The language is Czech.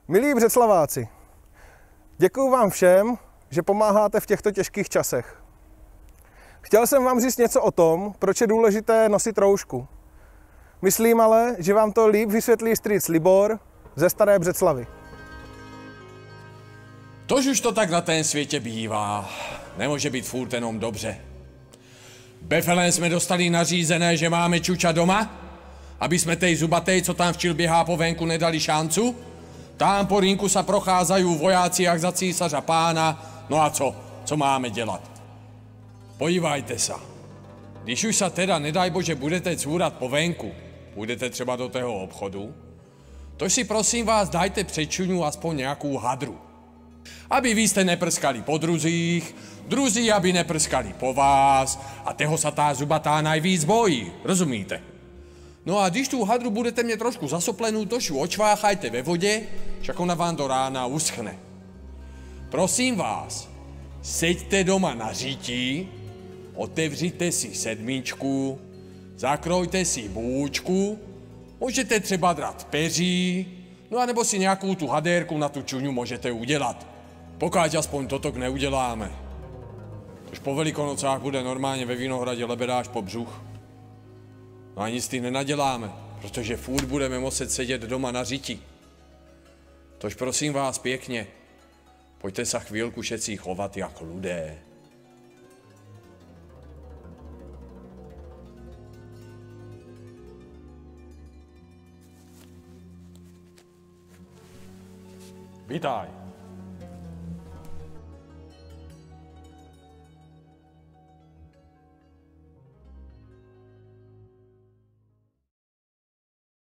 Milí Břeclaváci, děkuji vám všem, že pomáháte v těchto těžkých časech. Chtěl jsem vám říct něco o tom, proč je důležité nosit roušku. Myslím ale, že vám to líp vysvětlí strýc Libor ze Staré Břeclavy. Tož už to tak na tém světě bývá. Nemůže být furt jenom dobře. Befelem jsme dostali nařízené, že máme čuča doma, aby jsme tej zubatej, co tam včil běhá po venku, nedali šancu. Tam po rinku se procházají vojáci jak za císaře pána. No a co? Co máme dělat? Podívajte se. Když už se teda, nedaj bože, budete cůrat po venku, půjdete třeba do tého obchodu, to si prosím vás dajte přečuňu aspoň nějakou hadru. Aby vy jste neprskali po druzích, druzí aby neprskali po vás a toho se tá zubatá najvíc bojí, rozumíte? No a když tu hadru budete mě trošku zasoplenou, to ju očváchajte ve vodě, však ona vám do rána uschne. Prosím vás, seďte doma na řítí, otevřite si sedmičku, zakrojte si bůčku, můžete třeba dát peří, no a nebo si nějakou tu hadérku na tu čuňu můžete udělat. Pokud aspoň toto neuděláme. Tož po Velikonocách bude normálně ve Vinohradě lebedáš po břuch. No a nic ty nenaděláme, protože furt budeme muset sedět doma na řiti. Tož prosím vás pěkně, pojďte se chvílku všetci chovat jak lidé. Vítaj.